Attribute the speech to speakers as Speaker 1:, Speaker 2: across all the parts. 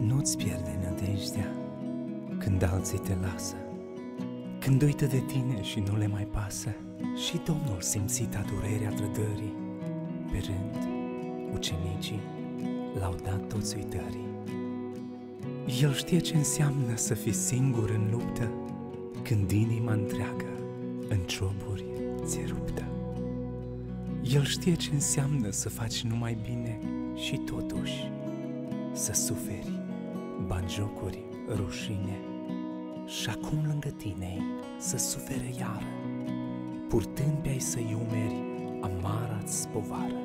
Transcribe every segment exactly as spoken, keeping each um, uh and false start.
Speaker 1: Nu-ți pierde nădejdea când alții te lasă, când uită de tine și nu le mai pasă. Și Domnul simțita durerea trădării. Pe rând, ucenicii l-au dat toți uitării. El știe ce înseamnă să fii singur în luptă, când inima întreagă în cioburi ți-e ruptă. El știe ce înseamnă să faci numai bine și totuși să suferi batjocuri, rușine. Și acum lângă tine să sufere iară, purtând pe-ai să-i umeri amara-ți povară.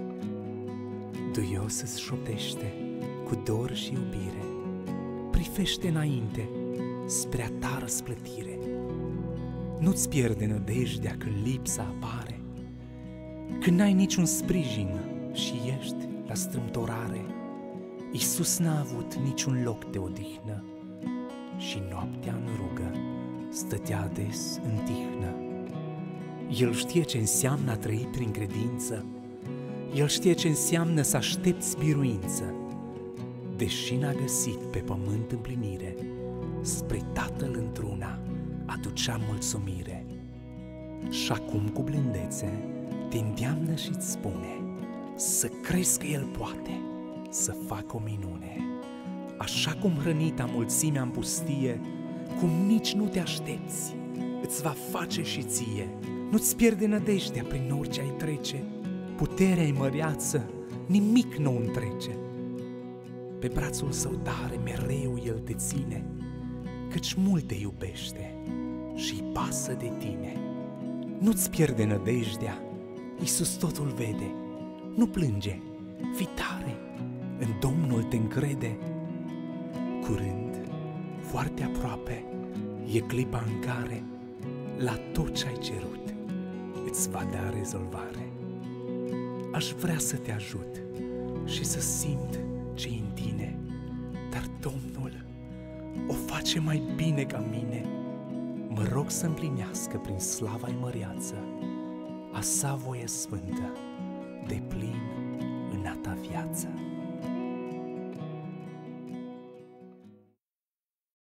Speaker 1: Duios îți șoptește cu dor și iubire, prifește înainte spre a ta răsplătire. Nu-ți pierde nădejdea când lipsa apare, când n-ai niciun sprijin și ești la strâmtorare. Iisus n-a avut niciun loc de odihnă și noaptea în rugă stătea des în tihnă. El știe ce înseamnă a trăi prin credință, El știe ce înseamnă să aștepți biruință. Deși n-a găsit pe pământ împlinire, spre Tatăl într-una aducea mulțumire. Și acum cu blândețe te îndeamnă și-ți spune să crezi că El poate să facă o minune. Așa cum hrănita mulțimea în pustie, cum nici nu te aștepți, îți va face și ție. Nu-ți pierde nădejdea prin orice ai trece, puterea-i măreață, nimic nu întrece. Pe brațul său tare mereu El te ține, căci mult te iubește și-i pasă de tine. Nu-ți pierde nădejdea, Iisus totul vede. Nu plânge, fii tare, în Domnul te încrede. Curând, foarte aproape, e clipa în care la tot ce ai cerut îți va da rezolvare. Aș vrea să te ajut și să simt ce în tine, dar Domnul o face mai bine ca mine. Mă rog să împlinească prin slava-i măreață a sa voie sfântă, de plin în a ta viață.